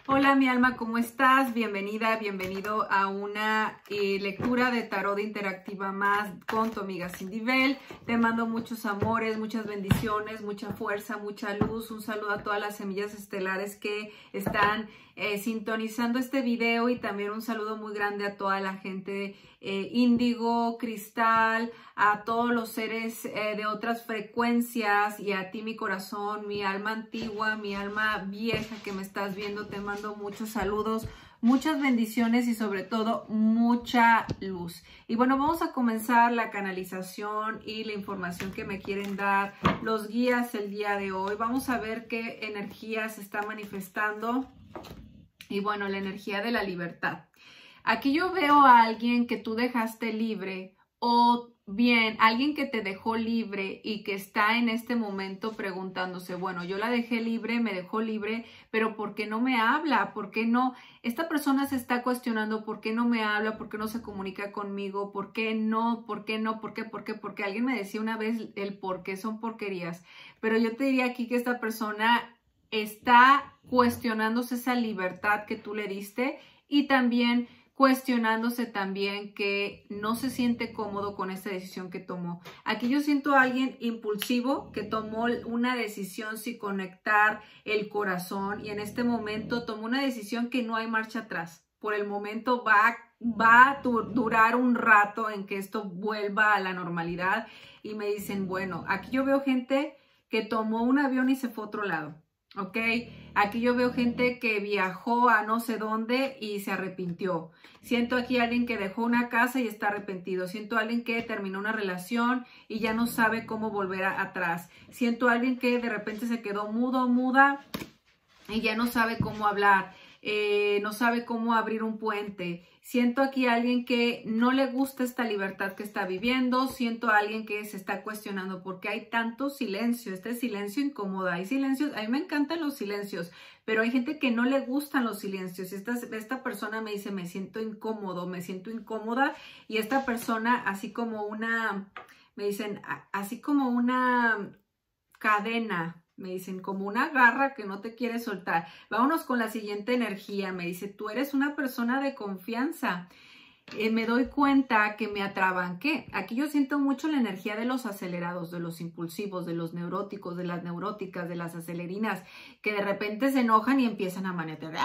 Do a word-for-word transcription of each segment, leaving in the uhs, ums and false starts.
Hola mi alma, ¿cómo estás? Bienvenida, bienvenido a una eh, lectura de tarot interactiva más con tu amiga Cindy Bell. Te mando muchos amores, muchas bendiciones, mucha fuerza, mucha luz. Un saludo a todas las semillas estelares que están eh, sintonizando este video y también un saludo muy grande a toda la gente eh, índigo, cristal, a todos los seres eh, de otras frecuencias y a ti mi corazón, mi alma antigua, mi alma vieja que me estás viendo. Te mando muchos saludos, muchas bendiciones y sobre todo mucha luz. Y bueno, vamos a comenzar la canalización y la información que me quieren dar los guías el día de hoy. Vamos a ver qué energía se está manifestando. Y bueno, la energía de la libertad. Aquí yo veo a alguien que tú dejaste libre o bien alguien que te dejó libre y que está en este momento preguntándose, bueno, yo la dejé libre, me dejó libre, pero ¿por qué no me habla? ¿Por qué no? Esta persona se está cuestionando por qué no me habla, por qué no se comunica conmigo, por qué no, por qué no, por qué, por qué, porque alguien me decía una vez el por qué son porquerías, pero yo te diría aquí que esta persona está cuestionándose esa libertad que tú le diste y también cuestionándose también que no se siente cómodo con esta decisión que tomó. Aquí yo siento a alguien impulsivo que tomó una decisión sin conectar el corazón y en este momento tomó una decisión que no hay marcha atrás. Por el momento va, va a durar un rato en que esto vuelva a la normalidad y me dicen, bueno, aquí yo veo gente que tomó un avión y se fue a otro lado. Ok, aquí yo veo gente que viajó a no sé dónde y se arrepintió. Siento aquí a alguien que dejó una casa y está arrepentido. Siento a alguien que terminó una relación y ya no sabe cómo volver a, atrás. Siento a alguien que de repente se quedó mudo, muda y ya no sabe cómo hablar. Eh, no sabe cómo abrir un puente. Siento aquí a alguien que no le gusta esta libertad que está viviendo. Siento a alguien que se está cuestionando porque hay tanto silencio. Este silencio incomoda. Hay silencios, a mí me encantan los silencios, pero hay gente que no le gustan los silencios. Esta, esta persona me dice, me siento incómodo, me siento incómoda. Y esta persona, así como una, me dicen, así como una cadena, me dicen, como una garra que no te quiere soltar. Vámonos con la siguiente energía. Me dice, tú eres una persona de confianza. Eh, me doy cuenta que me atrabanqué. Aquí yo siento mucho la energía de los acelerados, de los impulsivos, de los neuróticos, de las neuróticas, de las acelerinas, que de repente se enojan y empiezan a manejar.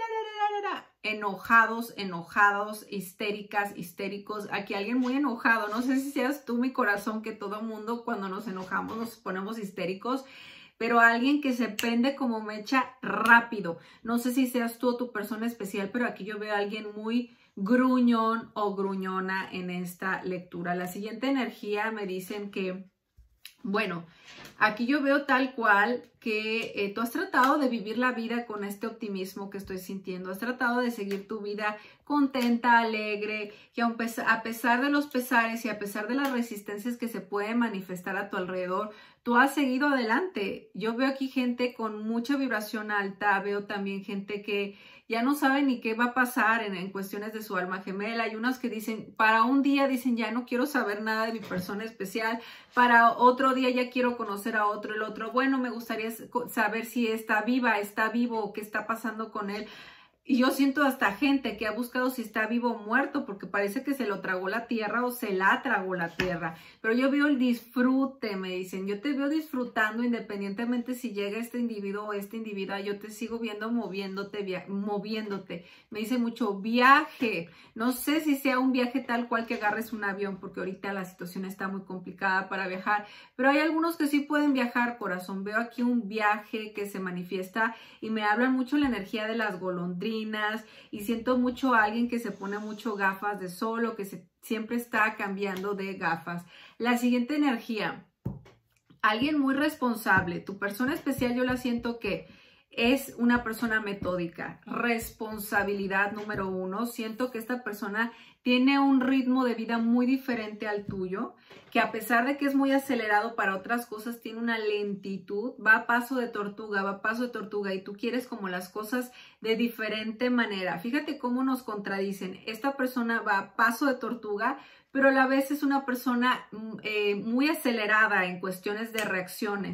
Enojados, enojados, histéricas, histéricos. Aquí alguien muy enojado. No sé si seas tú, mi corazón, que todo mundo cuando nos enojamos nos ponemos histéricos, pero alguien que se prende como mecha rápido. No sé si seas tú o tu persona especial, pero aquí yo veo a alguien muy gruñón o gruñona en esta lectura. La siguiente energía me dicen que, bueno, aquí yo veo tal cual que eh, tú has tratado de vivir la vida con este optimismo que estoy sintiendo. Has tratado de seguir tu vida contenta, alegre, que a pesar de los pesares y a pesar de las resistencias que se pueden manifestar a tu alrededor, tú has seguido adelante. Yo veo aquí gente con mucha vibración alta, veo también gente que ya no sabe ni qué va a pasar en, en cuestiones de su alma gemela. Hay unos que dicen, para un día dicen, ya no quiero saber nada de mi persona especial, para otro día ya quiero conocer a otro, el otro, bueno, me gustaría saber si está viva, está vivo o qué está pasando con él. Y yo siento hasta gente que ha buscado si está vivo o muerto porque parece que se lo tragó la tierra o se la tragó la tierra. Pero yo veo el disfrute, me dicen. Yo te veo disfrutando independientemente si llega este individuo o esta individua. Yo te sigo viendo moviéndote, moviéndote. Me dice mucho viaje. No sé si sea un viaje tal cual que agarres un avión porque ahorita la situación está muy complicada para viajar. Pero hay algunos que sí pueden viajar, corazón. Veo aquí un viaje que se manifiesta y me hablan mucho la energía de las golondrinas. Y siento mucho a alguien que se pone mucho gafas de sol o que se, siempre está cambiando de gafas. La siguiente energía, alguien muy responsable. Tu persona especial yo la siento que es una persona metódica. Responsabilidad número uno. Siento que esta persona tiene un ritmo de vida muy diferente al tuyo, que a pesar de que es muy acelerado para otras cosas, tiene una lentitud, va a paso de tortuga, va a paso de tortuga y tú quieres como las cosas de diferente manera. Fíjate cómo nos contradicen. Esta persona va a paso de tortuga, pero a la vez es una persona eh, muy acelerada en cuestiones de reacciones.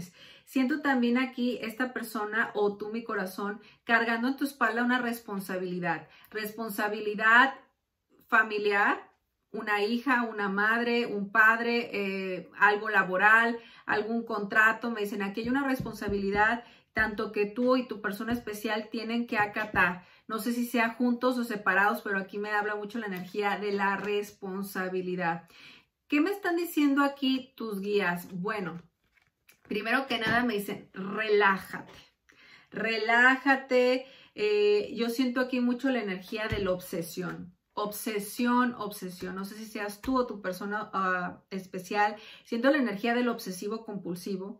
Siento también aquí esta persona o tú, mi corazón, cargando en tu espalda una responsabilidad. Responsabilidad familiar, una hija, una madre, un padre, eh, algo laboral, algún contrato. Me dicen, aquí hay una responsabilidad tanto que tú y tu persona especial tienen que acatar. No sé si sea juntos o separados, pero aquí me habla mucho la energía de la responsabilidad. ¿Qué me están diciendo aquí tus guías? Bueno, primero que nada me dicen, relájate, relájate. Eh, yo siento aquí mucho la energía de la obsesión. Obsesión, obsesión. No sé si seas tú o tu persona uh, especial. Siento la energía del obsesivo compulsivo,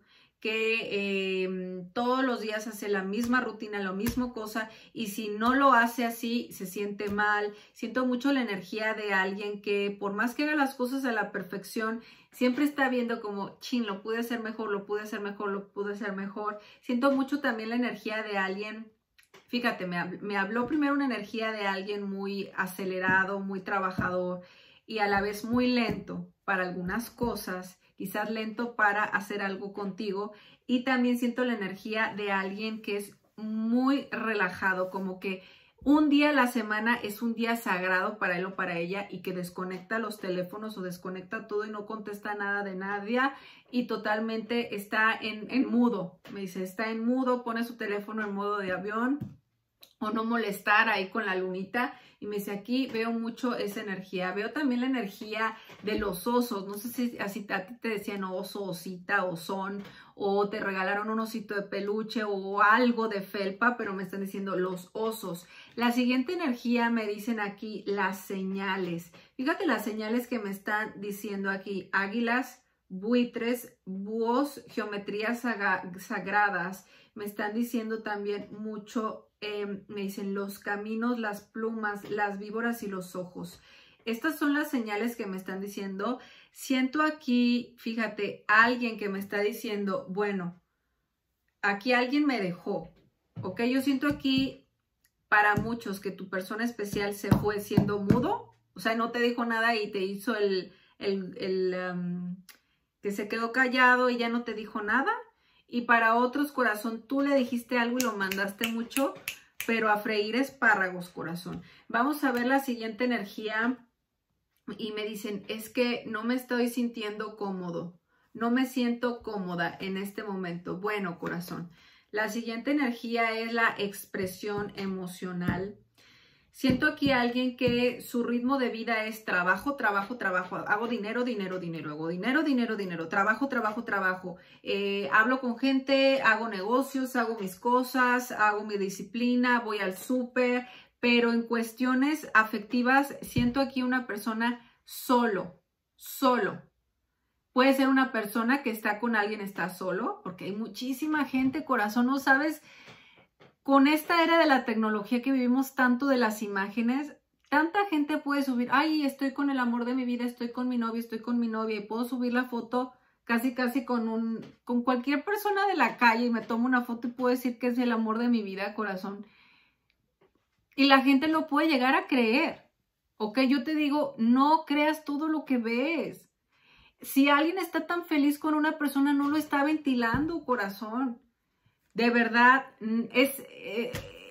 que eh, todos los días hace la misma rutina, la misma cosa, y si no lo hace así, se siente mal. Siento mucho la energía de alguien que por más que haga las cosas a la perfección, siempre está viendo como, chin, lo pude hacer mejor, lo pude hacer mejor, lo pude hacer mejor. Siento mucho también la energía de alguien. Fíjate, me, me habló primero una energía de alguien muy acelerado, muy trabajador y a la vez muy lento para algunas cosas, quizás lento para hacer algo contigo. Y también siento la energía de alguien que es muy relajado, como que un día a la semana es un día sagrado para él o para ella y que desconecta los teléfonos o desconecta todo y no contesta nada de nadie y totalmente está en, en mudo. Me dice, está en mudo, pone su teléfono en modo de avión o no molestar ahí con la lunita. Y me dice, aquí veo mucho esa energía. Veo también la energía de los osos. No sé si así a ti te decían oso, osita, osón, o te regalaron un osito de peluche o algo de felpa, pero me están diciendo los osos. La siguiente energía me dicen aquí las señales. Fíjate las señales que me están diciendo aquí. Águilas, buitres, búhos, geometrías sagradas. Me están diciendo también mucho. Eh, me dicen los caminos, las plumas, las víboras y los ojos. Estas son las señales que me están diciendo. Siento aquí, fíjate, alguien que me está diciendo, bueno, aquí alguien me dejó, ¿ok? Yo siento aquí para muchos que tu persona especial se fue siendo mudo, o sea, no te dijo nada y te hizo el, el, el um, que se quedó callado y ya no te dijo nada. Y para otros, corazón, tú le dijiste algo y lo mandaste mucho, pero a freír espárragos, corazón. Vamos a ver la siguiente energía y me dicen, es que no me estoy sintiendo cómodo. No me siento cómoda en este momento. Bueno, corazón, la siguiente energía es la expresión emocional. Siento aquí a alguien que su ritmo de vida es trabajo, trabajo, trabajo. Hago dinero, dinero, dinero. Hago dinero, dinero, dinero. Trabajo, trabajo, trabajo. Eh, hablo con gente, hago negocios, hago mis cosas, hago mi disciplina, voy al súper. Pero en cuestiones afectivas siento aquí una persona solo, solo. Puede ser una persona que está con alguien, está solo, porque hay muchísima gente, corazón, no sabes. Con esta era de la tecnología que vivimos tanto de las imágenes, tanta gente puede subir, ay, estoy con el amor de mi vida, estoy con mi novio, estoy con mi novia y puedo subir la foto casi casi con un con cualquier persona de la calle y me tomo una foto y puedo decir que es el amor de mi vida, corazón. Y la gente lo puede llegar a creer, ¿ok? Yo te digo, no creas todo lo que ves. Si alguien está tan feliz con una persona, no lo está ventilando, corazón. De verdad, es, eh,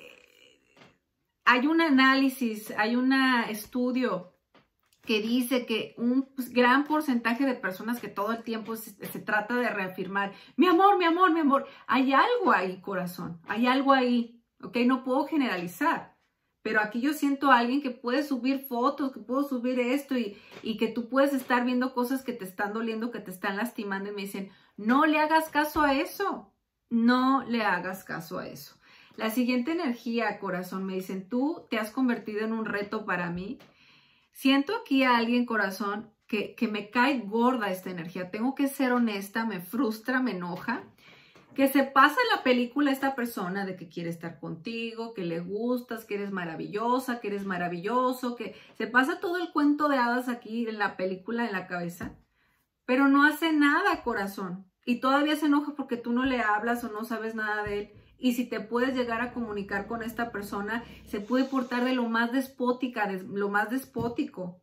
hay un análisis, hay un estudio que dice que un gran porcentaje de personas que todo el tiempo se, se trata de reafirmar, mi amor, mi amor, mi amor, hay algo ahí, corazón, hay algo ahí, ¿ok? No puedo generalizar, pero aquí yo siento a alguien que puede subir fotos, que puedo subir esto y, y que tú puedes estar viendo cosas que te están doliendo, que te están lastimando y me dicen, no le hagas caso a eso. No le hagas caso a eso. La siguiente energía, corazón, me dicen, tú te has convertido en un reto para mí. Siento aquí a alguien, corazón, que, que me cae gorda esta energía. Tengo que ser honesta, me frustra, me enoja. Que se pasa la película esta persona de que quiere estar contigo, que le gustas, que eres maravillosa, que eres maravilloso, que se pasa todo el cuento de hadas aquí en la película en la cabeza, pero no hace nada, corazón. Y todavía se enoja porque tú no le hablas o no sabes nada de él. Y si te puedes llegar a comunicar con esta persona, se puede portar de lo más despótica, de lo más despótico.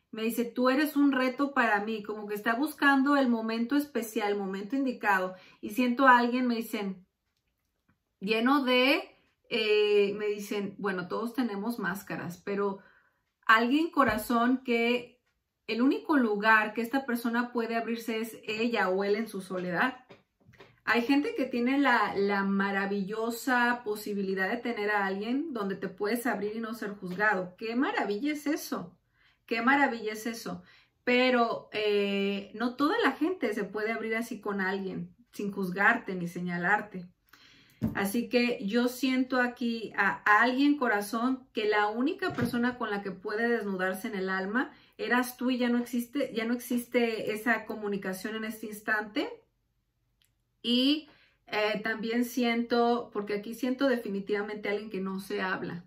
Me dice, tú eres un reto para mí, como que está buscando el momento especial, el momento indicado. Y siento a alguien, me dicen, lleno de, eh, me dicen, bueno, todos tenemos máscaras, pero alguien corazón que el único lugar que esta persona puede abrirse es ella o él en su soledad. Hay gente que tiene la, la maravillosa posibilidad de tener a alguien donde te puedes abrir y no ser juzgado. ¡Qué maravilla es eso! ¡Qué maravilla es eso! Pero eh, no toda la gente se puede abrir así con alguien, sin juzgarte ni señalarte. Así que yo siento aquí a alguien, corazón, que la única persona con la que puede desnudarse en el alma eras tú y ya no existe, ya no existe esa comunicación en este instante. Y eh, también siento, porque aquí siento definitivamente a alguien que no se habla.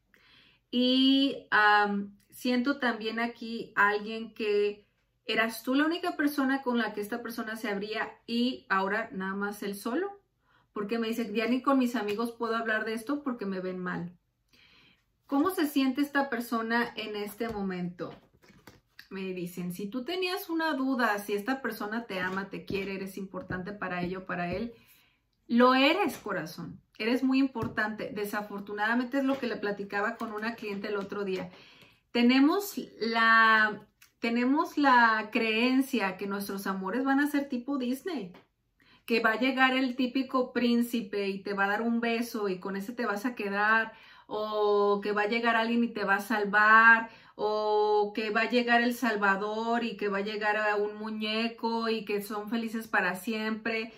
Y um, siento también aquí a alguien que eras tú la única persona con la que esta persona se abría y ahora nada más él solo. Porque me dice, ya ni con mis amigos puedo hablar de esto porque me ven mal. ¿Cómo se siente esta persona en este momento? Me dicen, si tú tenías una duda, si esta persona te ama, te quiere, eres importante para ella o para él, lo eres, corazón. Eres muy importante. Desafortunadamente es lo que le platicaba con una cliente el otro día. Tenemos la, tenemos la creencia que nuestros amores van a ser tipo Disney. Que va a llegar el típico príncipe y te va a dar un beso y con ese te vas a quedar, o que va a llegar alguien y te va a salvar, o que va a llegar el Salvador y que va a llegar a un muñeco y que son felices para siempre.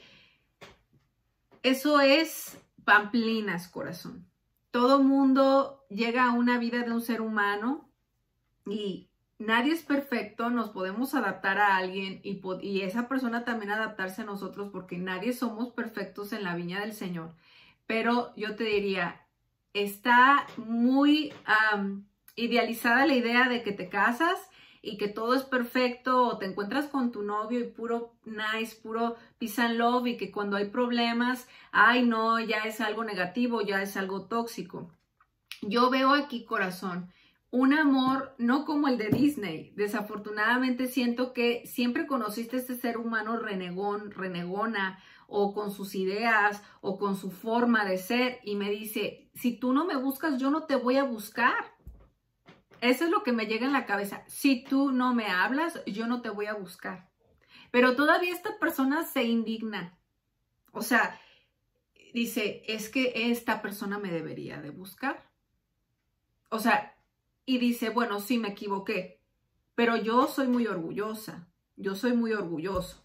Eso es pamplinas, corazón. Todo mundo llega a una vida de un ser humano y nadie es perfecto, nos podemos adaptar a alguien y, y esa persona también adaptarse a nosotros porque nadie somos perfectos en la viña del Señor. Pero yo te diría, está muy um, idealizada la idea de que te casas y que todo es perfecto o te encuentras con tu novio y puro nice, puro peace and love y que cuando hay problemas, ay no, ya es algo negativo, ya es algo tóxico. Yo veo aquí, corazón, un amor no como el de Disney. Desafortunadamente siento que siempre conociste a este ser humano renegón, renegona, o con sus ideas, o con su forma de ser, y me dice, si tú no me buscas, yo no te voy a buscar. Eso es lo que me llega en la cabeza. Si tú no me hablas, yo no te voy a buscar. Pero todavía esta persona se indigna. O sea, dice, es que esta persona me debería de buscar. O sea, y dice, bueno, sí, me equivoqué, pero yo soy muy orgullosa, yo soy muy orgulloso.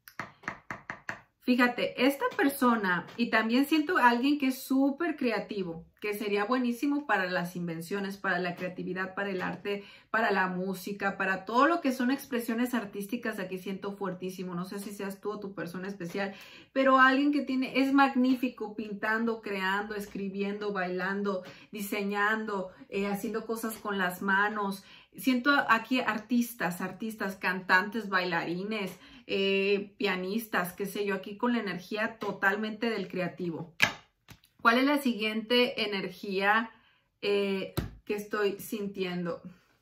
Fíjate, esta persona, y también siento a alguien que es súper creativo, que sería buenísimo para las invenciones, para la creatividad, para el arte, para la música, para todo lo que son expresiones artísticas, aquí siento fuertísimo. No sé si seas tú o tu persona especial, pero alguien que tiene, es magnífico pintando, creando, escribiendo, bailando, diseñando, eh, haciendo cosas con las manos. Siento aquí artistas, artistas, cantantes, bailarines, eh, pianistas, qué sé yo, aquí con la energía totalmente del creativo. ¿Cuál es la siguiente energía eh, que estoy sintiendo?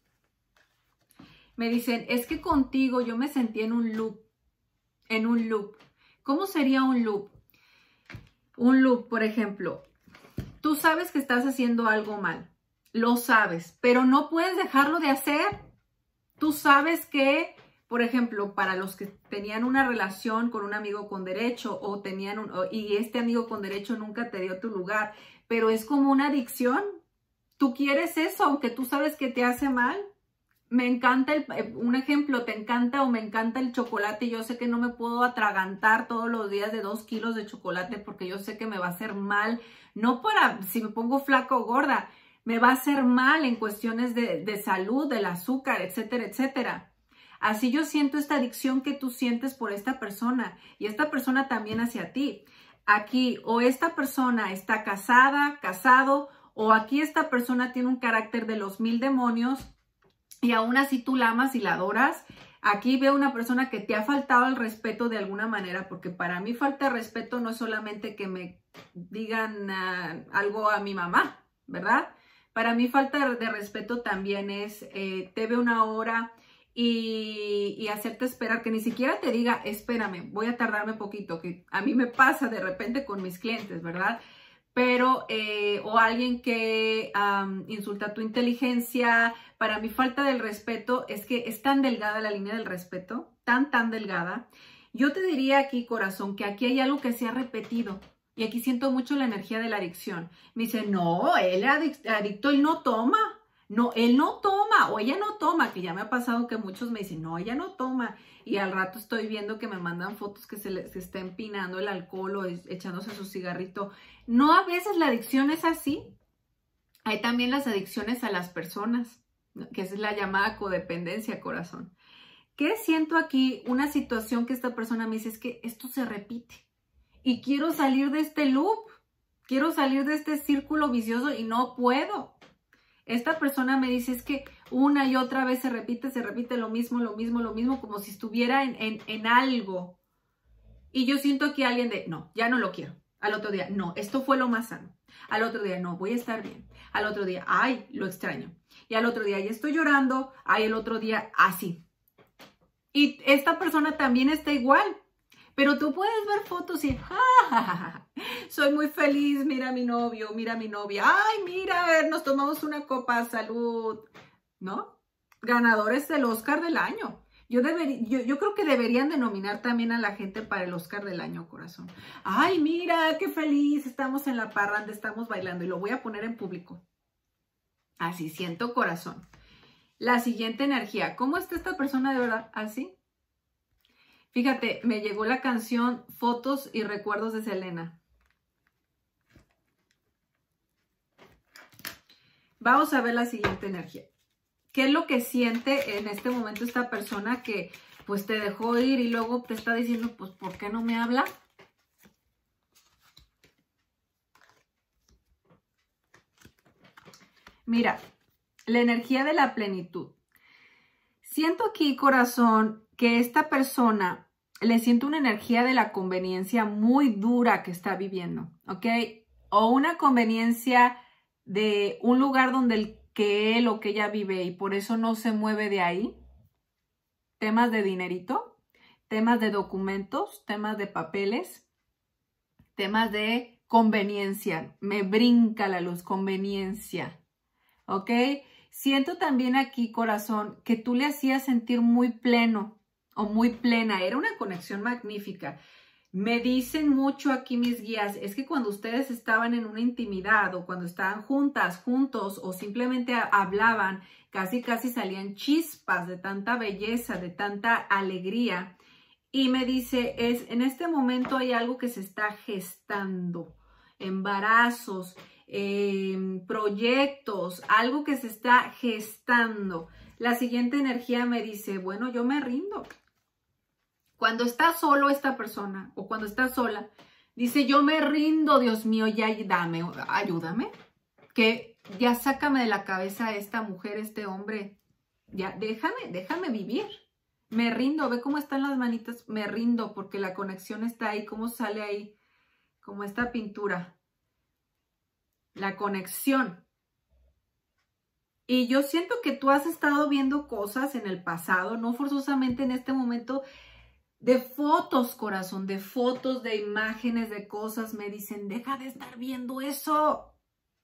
Me dicen, es que contigo yo me sentí en un loop, en un loop. ¿Cómo sería un loop? Un loop, por ejemplo, tú sabes que estás haciendo algo mal. Lo sabes, pero no puedes dejarlo de hacer. Tú sabes que, por ejemplo, para los que tenían una relación con un amigo con derecho o tenían un, y este amigo con derecho nunca te dio tu lugar, pero es como una adicción. Tú quieres eso, aunque tú sabes que te hace mal. Me encanta, el, un ejemplo, te encanta o me encanta el chocolate y yo sé que no me puedo atragantar todos los días de dos kilos de chocolate porque yo sé que me va a hacer mal, no para si me pongo flaca o gorda, me va a hacer mal en cuestiones de, de salud, del azúcar, etcétera, etcétera. Así yo siento esta adicción que tú sientes por esta persona y esta persona también hacia ti. Aquí o esta persona está casada, casado, o aquí esta persona tiene un carácter de los mil demonios y aún así tú la amas y la adoras. Aquí veo una persona que te ha faltado el respeto de alguna manera, porque para mí falta de respeto no es solamente que me digan uh, algo a mi mamá, ¿verdad? Para mí falta de respeto también es, eh, te veo una hora y, y hacerte esperar, que ni siquiera te diga, espérame, voy a tardarme poquito, que a mí me pasa de repente con mis clientes, ¿verdad? Pero, eh, o alguien que um, insulta tu inteligencia. Para mí falta del respeto es que es tan delgada la línea del respeto, tan, tan delgada. Yo te diría aquí, corazón, que aquí hay algo que se ha repetido y aquí siento mucho la energía de la adicción. Me dice, no, él es adic- adicto, él no toma. No, él no toma o ella no toma, que ya me ha pasado que muchos me dicen, no, ella no toma. Y al rato estoy viendo que me mandan fotos que se, le, se está empinando el alcohol o es, echándose su cigarrito. No, a veces la adicción es así. Hay también las adicciones a las personas, que es la llamada codependencia, corazón. ¿Qué siento aquí? Una situación que esta persona me dice es que esto se repite. Y quiero salir de este loop. Quiero salir de este círculo vicioso y no puedo. Esta persona me dice es que una y otra vez se repite, se repite lo mismo, lo mismo, lo mismo, como si estuviera en, en, en algo. Y yo siento aquí a alguien de, no, ya no lo quiero. Al otro día, no, esto fue lo más sano. Al otro día, no, voy a estar bien. Al otro día, ay, lo extraño. Y al otro día, ya estoy llorando. Ay, el otro día, así. Y esta persona también está igual. Pero tú puedes ver fotos y, ja, ja, ja, ja, soy muy feliz, mira a mi novio, mira a mi novia, ay, mira, a ver, nos tomamos una copa, salud, ¿no? Ganadores del Oscar del año. Yo, debería, yo, yo creo que deberían de nominar también a la gente para el Oscar del año, corazón. Ay, mira, qué feliz, estamos en la parranda, estamos bailando y lo voy a poner en público. Así siento, corazón. La siguiente energía, ¿cómo está esta persona de verdad? ¿Así? Fíjate, me llegó la canción Fotos y Recuerdos de Selena. Vamos a ver la siguiente energía. ¿Qué es lo que siente en este momento esta persona que pues te dejó ir y luego te está diciendo, pues, ¿por qué no me habla? Mira, la energía de la plenitud. Siento aquí, corazón, que esta persona le siento una energía de la conveniencia muy dura que está viviendo, ¿ok? O una conveniencia de un lugar donde el que él o que ella vive y por eso no se mueve de ahí. Temas de dinerito, temas de documentos, temas de papeles, temas de conveniencia. Me brinca la luz, conveniencia, ¿ok? Siento también aquí, corazón, que tú le hacías sentir muy pleno o muy plena. Era una conexión magnífica. Me dicen mucho aquí mis guías, es que cuando ustedes estaban en una intimidad o cuando estaban juntas, juntos o simplemente hablaban, casi casi salían chispas de tanta belleza, de tanta alegría. Y me dice, es, en este momento hay algo que se está gestando, embarazos, eh, proyectos, algo que se está gestando. La siguiente energía me dice, bueno, yo me rindo. Cuando está solo esta persona o cuando está sola, dice, yo me rindo, Dios mío, ya dame, ayúdame. Que ya sácame de la cabeza a esta mujer, este hombre. Ya, déjame, déjame vivir. Me rindo, ve cómo están las manitas, me rindo porque la conexión está ahí, cómo sale ahí, como esta pintura. La conexión. Y yo siento que tú has estado viendo cosas en el pasado, no forzosamente en este momento, de fotos, corazón, de fotos, de imágenes, de cosas. Me dicen, deja de estar viendo eso.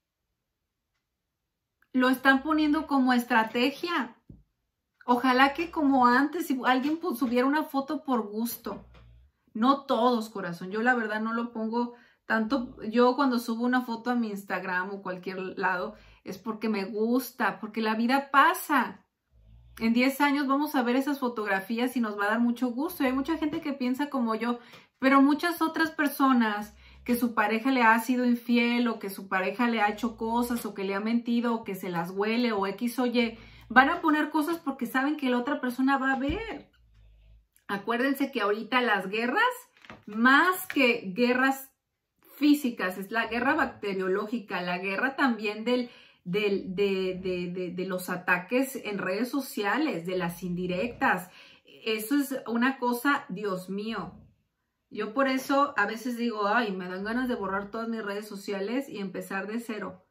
Lo están poniendo como estrategia. Ojalá que como antes, si alguien subiera una foto por gusto. No todos, corazón. Yo la verdad no lo pongo tanto. Yo cuando subo una foto a mi Instagram o cualquier lado es porque me gusta, porque la vida pasa. En diez años vamos a ver esas fotografías y nos va a dar mucho gusto. Y hay mucha gente que piensa como yo, pero muchas otras personas que su pareja le ha sido infiel o que su pareja le ha hecho cosas o que le ha mentido o que se las huele o X o Y, van a poner cosas porque saben que la otra persona va a ver. Acuérdense que ahorita las guerras, más que guerras físicas, es la guerra bacteriológica, la guerra también del, del, de, de, de, de los ataques en redes sociales, de las indirectas. Eso es una cosa, Dios mío. Yo por eso a veces digo, ay, me dan ganas de borrar todas mis redes sociales y empezar de cero.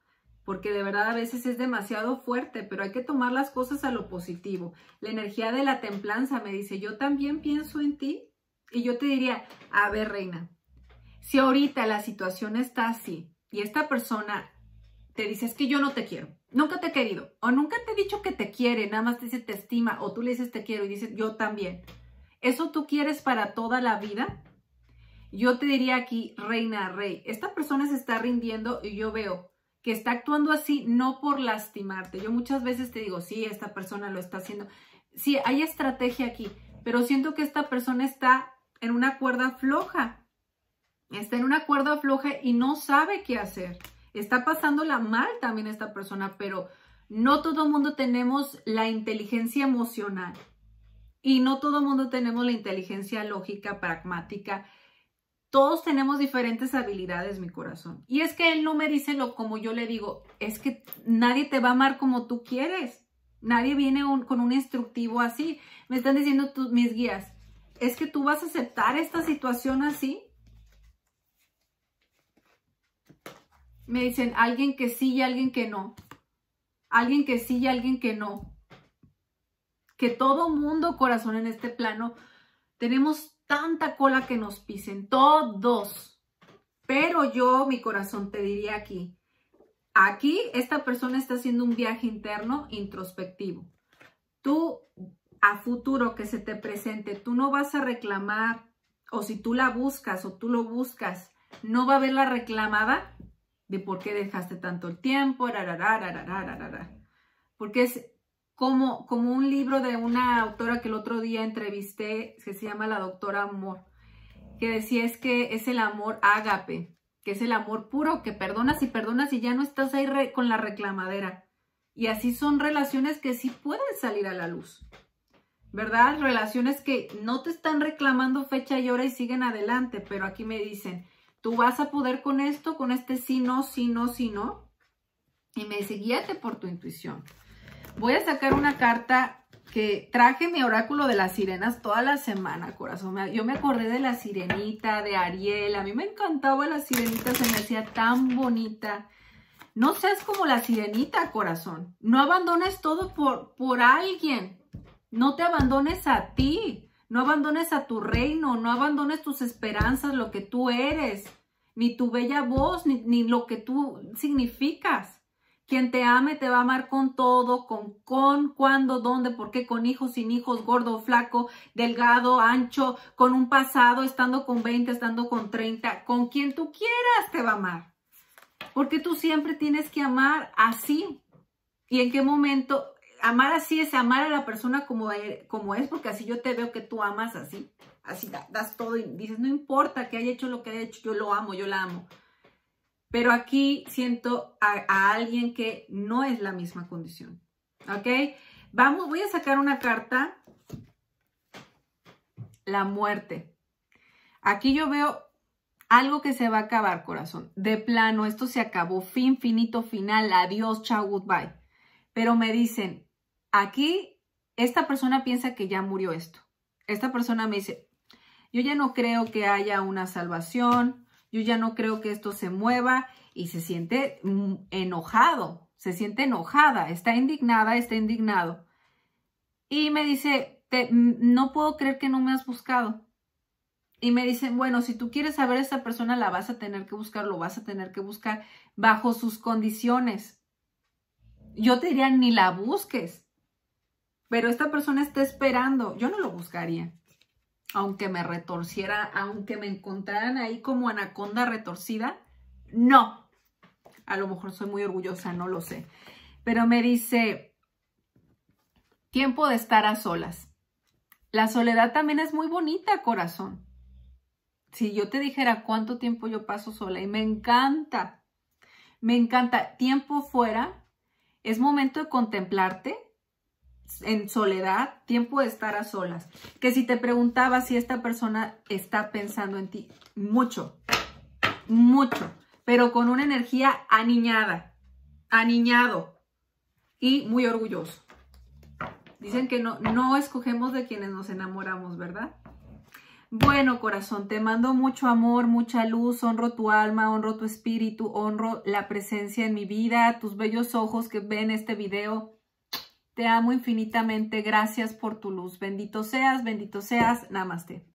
porque de verdad a veces es demasiado fuerte, pero hay que tomar las cosas a lo positivo. La energía de la templanza me dice, yo también pienso en ti, y yo te diría, a ver, reina, si ahorita la situación está así, y esta persona te dice, es que yo no te quiero, nunca te he querido, o nunca te he dicho que te quiere, nada más te dice te estima, o tú le dices te quiero y dices yo también, ¿eso tú quieres para toda la vida? Yo te diría aquí, reina, rey, esta persona se está rindiendo y yo veo que está actuando así no por lastimarte. Yo muchas veces te digo, sí, esta persona lo está haciendo. Sí, hay estrategia aquí, pero siento que esta persona está en una cuerda floja. Está en una cuerda floja y no sabe qué hacer. Está pasándola mal también esta persona, pero no todo el mundo tenemos la inteligencia emocional y no todo el mundo tenemos la inteligencia lógica, pragmática. Todos tenemos diferentes habilidades, mi corazón. Y es que él no me dice lo como yo le digo, es que nadie te va a amar como tú quieres. Nadie viene un, con un instructivo así. Me están diciendo tus, mis guías, es que tú vas a aceptar esta situación así. Me dicen alguien que sí y alguien que no. Alguien que sí y alguien que no. Que todo mundo, corazón, en este plano, tenemos tanta cola que nos pisen, todos. Pero yo, mi corazón, te diría aquí, aquí esta persona está haciendo un viaje interno introspectivo. Tú, a futuro que se te presente, tú no vas a reclamar, o si tú la buscas o tú lo buscas, no va a haber la reclamada de por qué dejaste tanto el tiempo, porque es Como, como un libro de una autora que el otro día entrevisté, que se llama la doctora Amor, que decía es que es el amor ágape, que es el amor puro, que perdonas y perdonas y ya no estás ahí re, con la reclamadera. Y así son relaciones que sí pueden salir a la luz, ¿verdad? Relaciones que no te están reclamando fecha y hora y siguen adelante, pero aquí me dicen, ¿tú vas a poder con esto, con este sí, no, sí, no, sí, no? Y me dice, guíate por tu intuición. Voy a sacar una carta que traje mi oráculo de las sirenas toda la semana, corazón. Yo me acordé de la sirenita, de Ariel. A mí me encantaba la sirenita, se me hacía tan bonita. No seas como la sirenita, corazón. No abandones todo por, por alguien. No te abandones a ti. No abandones a tu reino. No abandones tus esperanzas, lo que tú eres. Ni tu bella voz, ni, ni lo que tú significas. Quien te ame te va a amar con todo, con, con, cuándo, dónde, por qué, con hijos, sin hijos, gordo, flaco, delgado, ancho, con un pasado, estando con veinte, estando con treinta, con quien tú quieras te va a amar. Porque tú siempre tienes que amar así. ¿Y en qué momento? Amar así es amar a la persona como, como es, porque así yo te veo que tú amas así. Así das, das todo y dices, no importa que haya hecho lo que haya hecho, yo lo amo, yo la amo. Pero aquí siento a, a alguien que no es la misma condición, ¿ok? Vamos, voy a sacar una carta, la muerte. Aquí yo veo algo que se va a acabar, corazón. De plano, esto se acabó, fin, finito, final, adiós, chao, goodbye. Pero me dicen, aquí esta persona piensa que ya murió esto. Esta persona me dice, yo ya no creo que haya una salvación. Yo ya no creo que esto se mueva y se siente enojado, se siente enojada, está indignada, está indignado. Y me dice, te, no puedo creer que no me has buscado. Y me dicen, bueno, si tú quieres saber a esta persona, la vas a tener que buscar, lo vas a tener que buscar bajo sus condiciones. Yo te diría, ni la busques. Pero esta persona está esperando, yo no lo buscaría. Aunque me retorciera, aunque me encontraran ahí como anaconda retorcida, no. A lo mejor soy muy orgullosa, no lo sé. Pero me dice, tiempo de estar a solas. La soledad también es muy bonita, corazón. Si yo te dijera cuánto tiempo yo paso sola, y me encanta, me encanta. Tiempo fuera, es momento de contemplarte. En soledad, tiempo de estar a solas. Que si te preguntaba si esta persona está pensando en ti, mucho, mucho, pero con una energía aniñada, aniñado y muy orgulloso. Dicen que no, no escogemos de quienes nos enamoramos, ¿verdad? Bueno, corazón, te mando mucho amor, mucha luz, honro tu alma, honro tu espíritu, honro la presencia en mi vida, tus bellos ojos que ven este video. Te amo infinitamente, gracias por tu luz. Bendito seas, bendito seas, namaste.